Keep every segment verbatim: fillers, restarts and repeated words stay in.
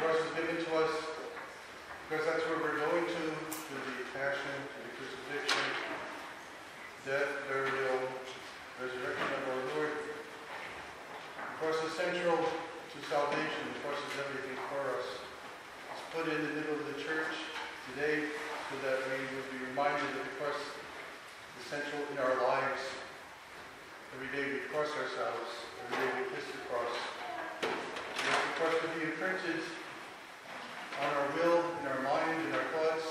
cross is given to us because that's where we're going to, to the passion, to the crucifixion, death, burial, resurrection of our Lord. The cross is central to salvation. The cross is everything for us. It's put in the middle of the church today so that we will be reminded that the cross is central in our lives. Every day we cross ourselves. Every day we kiss the cross. We ask the cross to be imprinted on our will, in our mind, in our thoughts.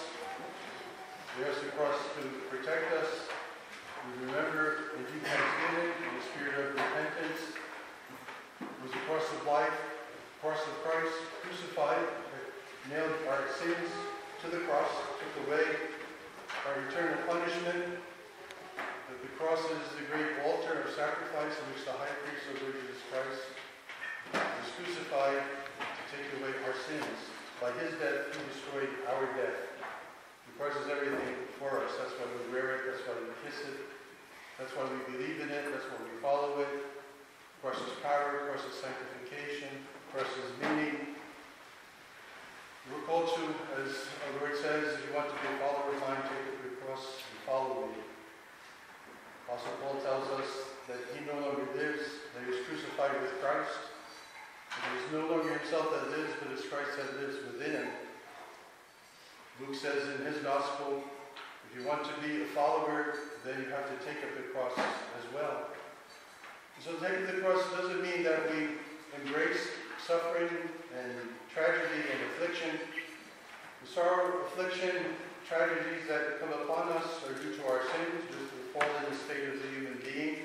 We ask the cross to protect us. We remember in deep thanksgiving, in the spirit of repentance. It was the cross of life, the cross of Christ, crucified, that nailed our sins to the cross, took away our eternal punishment. That the cross is the great altar of sacrifice in which the high priest of Lord Jesus Christ was crucified to take away our sins. By his death, he destroyed our death. The cross is everything for us. That's why we wear it. That's why we kiss it. That's why we believe in it. That's why we follow it. The cross is power. The cross is sanctification. The cross is meaning. We're called to, as our Lord says, if you want to be a follower of mine, take up your cross and follow me. Apostle Paul tells us that he no longer lives, that he was crucified with Christ. It is no longer himself that lives, but it's Christ that lives within him. Luke says in his gospel, if you want to be a follower, then you have to take up the cross as well. So taking the cross doesn't mean that we embrace suffering and tragedy and affliction. The sorrow, affliction, tragedies that come upon us are due to our sins, due to the fallen state of the human being.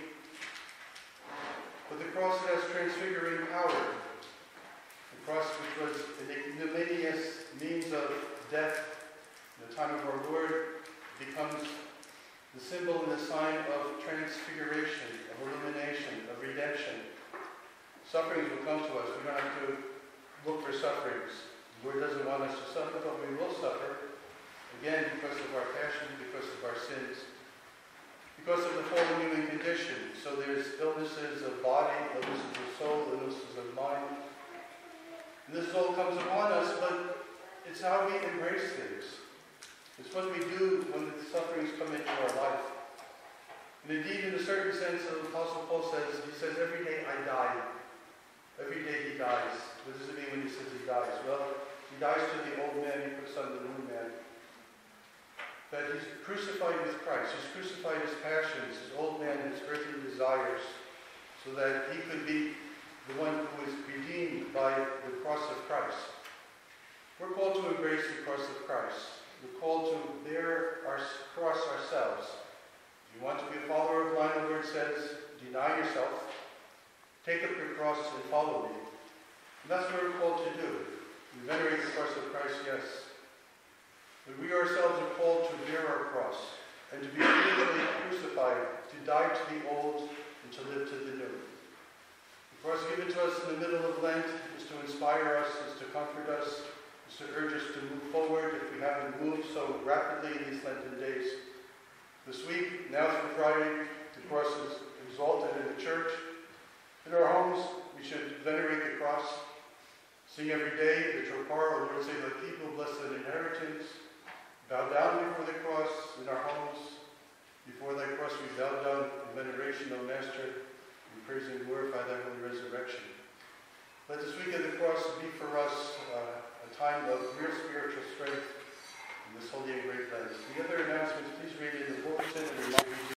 But the cross has transfiguring power. The cross, which was an ignominious means of death in the time of our Lord, becomes the symbol and the sign of transfiguration, of illumination, of redemption. Sufferings will come to us. We don't have to look for sufferings. The Lord doesn't want us to suffer, but we will suffer. Again, because of our passion, because of our sins, because of the fallen human condition. So there's illnesses of body, illnesses of soul, illnesses of mind. And this all comes upon us, but it's how we embrace things. It's what we do when the sufferings come into our life. And indeed, in a certain sense, the Apostle Paul says, he says, every day I die. Every day he dies. What does it mean when he says he dies? Well, he dies to the old man, he puts on the new man. That he's crucified with Christ. He's crucified his passions, his old man, his earthly desires, so that he could be the one who is redeemed by the cross of Christ. We're called to embrace the cross of Christ. We're called to bear our cross ourselves. If you want to be a follower of mine, the Lord says, deny yourself, take up your cross and follow me. And that's what we're called to do. We venerate the cross of Christ, yes. But we ourselves are called to bear our cross and to be physically crucified, to die to the old and to live to the new. The cross given to us in the middle of Lent is to inspire us, is to comfort us, is to urge us to move forward if we haven't moved so rapidly in these Lenten days. This week, now through Friday, the cross is exalted in the church. In our homes, we should venerate the cross, sing every day the Tropar, the Lord save thy people, bless thy inheritance. Bow down before the cross in our homes. Before thy cross we bow down in veneration, O Master. We praise and glorify thy holy resurrection. Let this week of the cross be for us uh, a time of real spiritual strength in this holy and great Lent. The other announcements, please read in the bulletin and remind you.